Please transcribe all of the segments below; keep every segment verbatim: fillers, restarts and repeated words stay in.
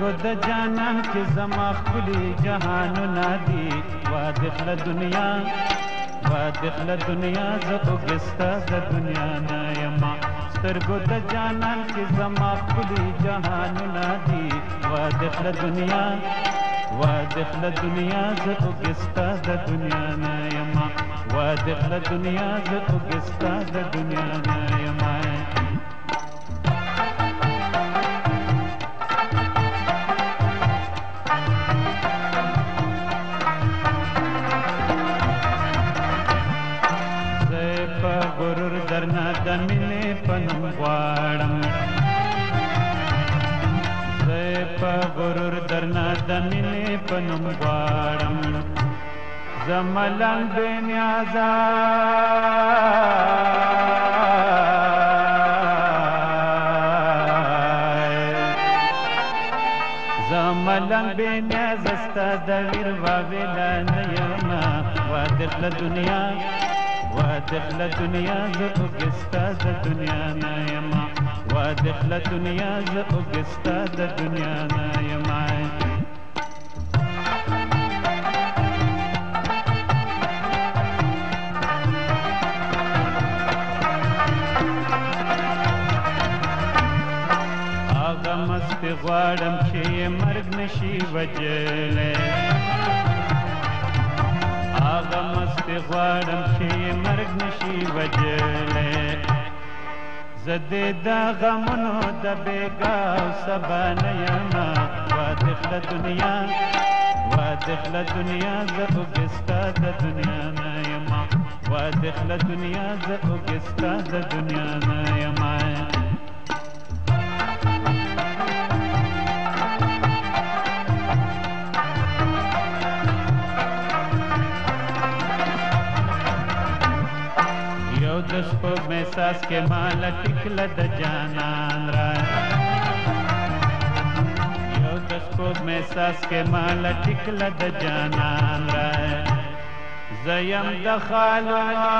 سترګو د جانان کې زما ښکلي جهانونه دي وا دخله دنیا وا دخله دنیا زه اوږې ستا د دنیا نه یمه سترګو د جانان کې زما ښکلي جهانونه دي وا دخله دنیا وا دخله دنیا زه اوږې ستا د دنیا نه یمه وا دخله دنیا زه اوږې ستا د دنیا نه یمه غرور درنا د مینې په نوم غواړم زه په غرور درنا د مینې په نوم غواړم زه ملنګ بې نیازه زه ملنګ بې نیازه ستا د ویر واویله نه یمه وا دخله دنیا وا دخله دنیا زه اوږې ستا د دنیا نه یمه وا دخله دنیا زه اوږې ستا د دنیا نه یمه هغه مستې غواړم چې یې مرګ نشي وجلی هغه مستې غواړم چې یې مرګ نشي وجلی زه دې د غمونو د بېګا او سبا نه یمه وا دخله دنیا وا دخله دنیا زه اوږې ستا د دنیا نه یمه وا دخله دنیا زه اوږې ستا د دنیا نه یمه د سپوږمۍ ساز کې ماله ټیکله د جانان را یو د سپوږمۍ ساز کې ماله ټیکله د جانان را زه یم د خالو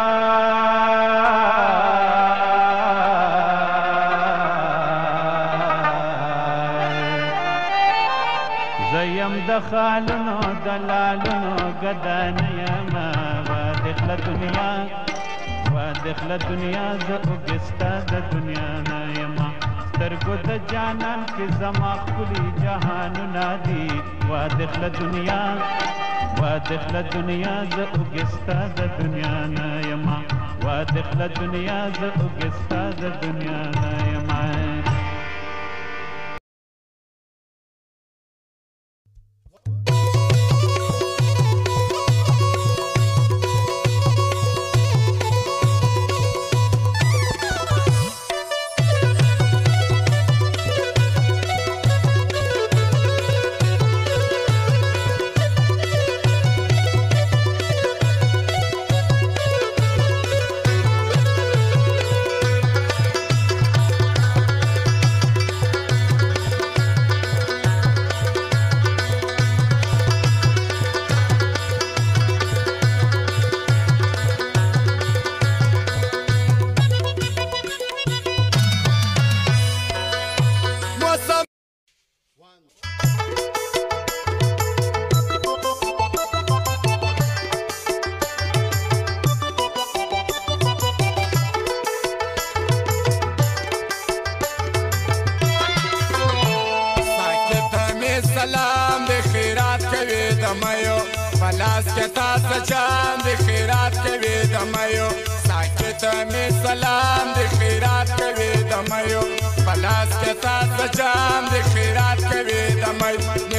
زه یم د خالونو د لالونو ګدا نه یمه وا دخله دنیا وا دخله دنیا زه اوږې ستا د دنیا نه یمه سترګو د جانان کې زما ښکلي جهانونه دي وا دخله دنیا وا دخله دنیا زه اوږې ستا د دنیا نه یمه وا دخله دنیا زه اوږې ستا د دنیا نه یمه سلام د خیرات کوي د مېو پلاس کې تاسو چاند د خیرات کوي د مېو ساکت می سلام د خیرات کوي د مېو پلاس کې تاسو چاند د خیرات کوي د مېو